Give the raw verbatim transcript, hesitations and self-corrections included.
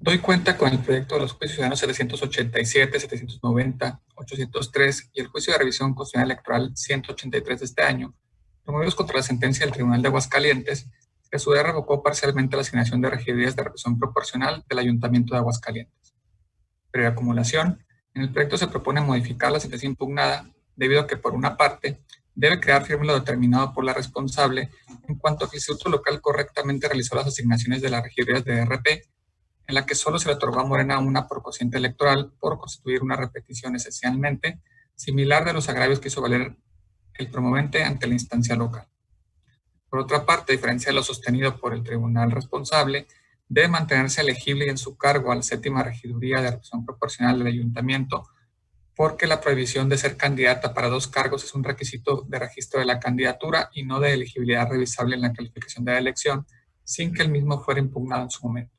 Doy cuenta con el proyecto de los juicios ciudadanos setecientos ochenta y siete, setecientos noventa, ochocientos tres y el juicio de revisión constitucional electoral ciento ochenta y tres de este año, promovidos contra la sentencia del Tribunal de Aguascalientes, que a su vez revocó parcialmente la asignación de regidurías de represión proporcional del Ayuntamiento de Aguascalientes. Previa acumulación, en el proyecto se propone modificar la sentencia impugnada debido a que, por una parte, debe quedar firme lo determinado por la responsable en cuanto a que el Instituto Local correctamente realizó las asignaciones de las regidurías de R P, en la que solo se le otorgó a Morena una por cociente electoral por constituir una repetición esencialmente similar de los agravios que hizo valer el promovente ante la instancia local. Por otra parte, a diferencia de lo sostenido por el tribunal responsable, debe mantenerse elegible y en su cargo a la séptima regiduría de representación proporcional del ayuntamiento, porque la prohibición de ser candidata para dos cargos es un requisito de registro de la candidatura y no de elegibilidad revisable en la calificación de la elección, sin que el mismo fuera impugnado en su momento.